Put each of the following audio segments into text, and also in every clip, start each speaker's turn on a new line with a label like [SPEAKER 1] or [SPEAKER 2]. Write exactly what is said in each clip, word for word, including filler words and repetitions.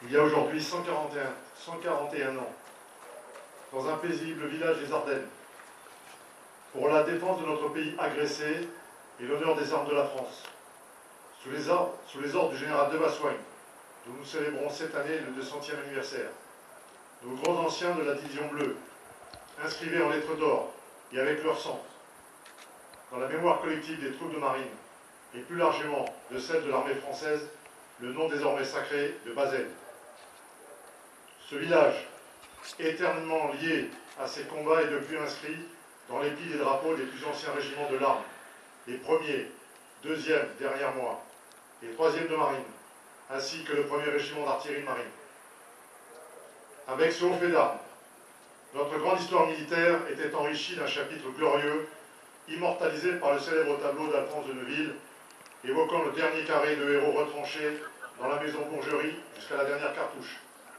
[SPEAKER 1] il y a aujourd'hui cent quarante et un, cent quarante et un ans, dans un paisible village des Ardennes, pour la défense de notre pays agressé et l'honneur des armes de la France, sous les ordres, sous les ordres du général de Vassoigne, dont nous célébrons cette année le deux centième anniversaire. Nos grands anciens de la division bleue, inscrivés en lettres d'or et avec leur sang, dans la mémoire collective des troupes de marine, et plus largement de celle de l'armée française, le nom désormais sacré de Bazeilles. Ce village, éternellement lié à ces combats, est depuis inscrit dans les plis des drapeaux des plus anciens régiments de l'arme, les premiers, deuxième derrière moi, et troisième de marine, ainsi que le premier régiment d'artillerie de marine. Avec ce haut fait d'armes, notre grande histoire militaire était enrichie d'un chapitre glorieux, immortalisé par le célèbre tableau d'Alphonse de Neuville, évoquant le dernier carré de héros retranchés dans la maison Congerie jusqu'à la dernière cartouche.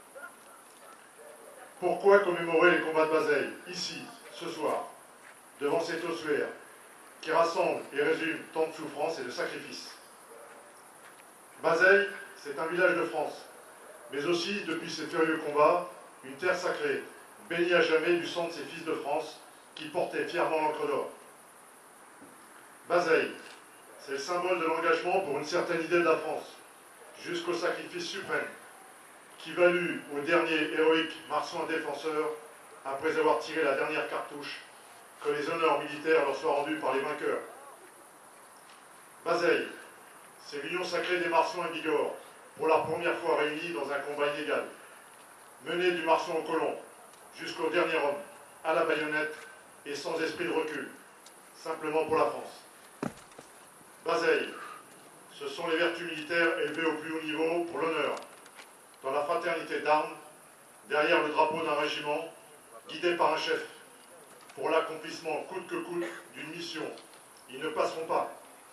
[SPEAKER 1] Pourquoi commémorer les combats de Bazeilles, ici, ce soir, devant cet ossuaire, qui rassemble et résume tant de souffrances et de sacrifices? Bazeilles, c'est un village de France, mais aussi, depuis ces furieux combats, une terre sacrée, bénie à jamais du sang de ses fils de France, qui portaient fièrement l'encre d'or. Bazeilles, c'est le symbole de l'engagement pour une certaine idée de la France, jusqu'au sacrifice suprême, qui valut au dernier héroïque marsouin défenseur, après avoir tiré la dernière cartouche, que les honneurs militaires leur soient rendus par les vainqueurs. Bazeilles, c'est l'union sacrée des marsouins et Bigorre, pour la première fois réunis dans un combat inégal, mené du marsouin au colon, jusqu'au dernier homme, à la baïonnette et sans esprit de recul, simplement pour la France. Bazeilles, ce sont les vertus militaires élevées au plus haut niveau pour l'honneur, dans la fraternité d'armes, derrière le drapeau d'un régiment, guidé par un chef, pour l'accomplissement coûte que coûte d'une mission. Ils ne passeront pas.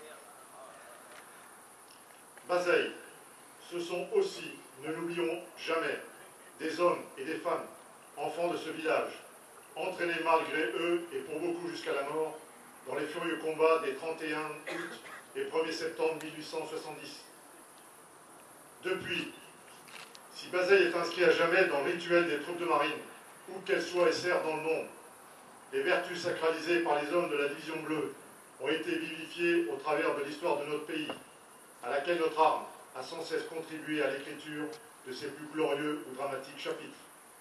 [SPEAKER 1] Bazeilles, ce sont aussi, ne l'oublions jamais, des hommes et des femmes, enfants de ce village, entraînés malgré eux et pour beaucoup jusqu'à la mort, dans les furieux combats des trente et un août et premier septembre mille huit cent soixante-dix. Depuis, si Bazeilles est inscrit à jamais dans le rituel des troupes de marine, où qu'elles soient et servent dans le monde, les vertus sacralisées par les hommes de la division bleue ont été vivifiées au travers de l'histoire de notre pays, à laquelle notre arme a sans cesse contribué à l'écriture de ses plus glorieux ou dramatiques chapitres.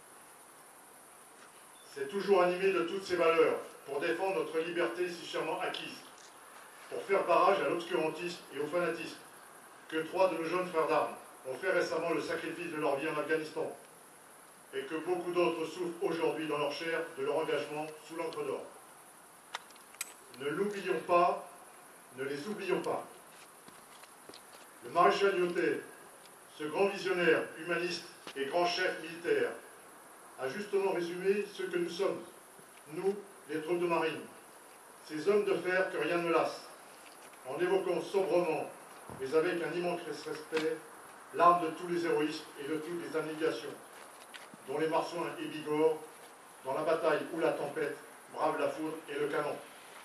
[SPEAKER 1] C'est toujours animé de toutes ces valeurs pour défendre notre liberté si chèrement acquise, pour faire barrage à l'obscurantisme et au fanatisme, que trois de nos jeunes frères d'armes ont fait récemment le sacrifice de leur vie en Afghanistan, et que beaucoup d'autres souffrent aujourd'hui dans leur chair de leur engagement sous l'encre d'or. Ne l'oublions pas, ne les oublions pas. Le maréchal Lyautey, ce grand visionnaire, humaniste et grand chef militaire, a justement résumé ce que nous sommes, nous, les troupes de marine, ces hommes de fer que rien ne lasse, en évoquant sobrement, mais avec un immense respect, l'arme de tous les héroïsmes et de toutes les abnégations, dont les marsouins et Bigorre, dans la bataille ou la tempête, bravent la foudre et le canon.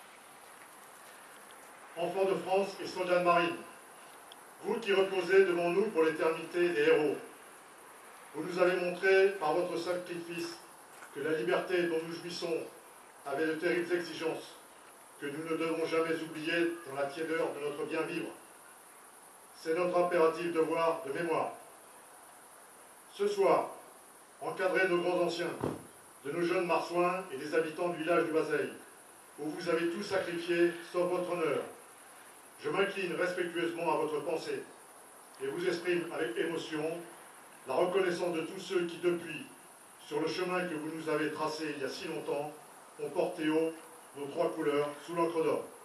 [SPEAKER 1] Enfants de France et soldats de marine, vous qui reposez devant nous pour l'éternité des héros, vous nous avez montré par votre sacrifice que la liberté dont nous jouissons avait de terribles exigences que nous ne devons jamais oublier dans la tiédeur de notre bien-vivre. C'est notre impératif devoir de mémoire. Ce soir, encadrez nos grands anciens, de nos jeunes marsouins et des habitants du village de Bazeilles, où vous avez tout sacrifié sauf votre honneur. Je m'incline respectueusement à votre pensée et vous exprime avec émotion la reconnaissance de tous ceux qui, depuis, sur le chemin que vous nous avez tracé il y a si longtemps, ont porté haut nos trois couleurs sous l'encre d'or.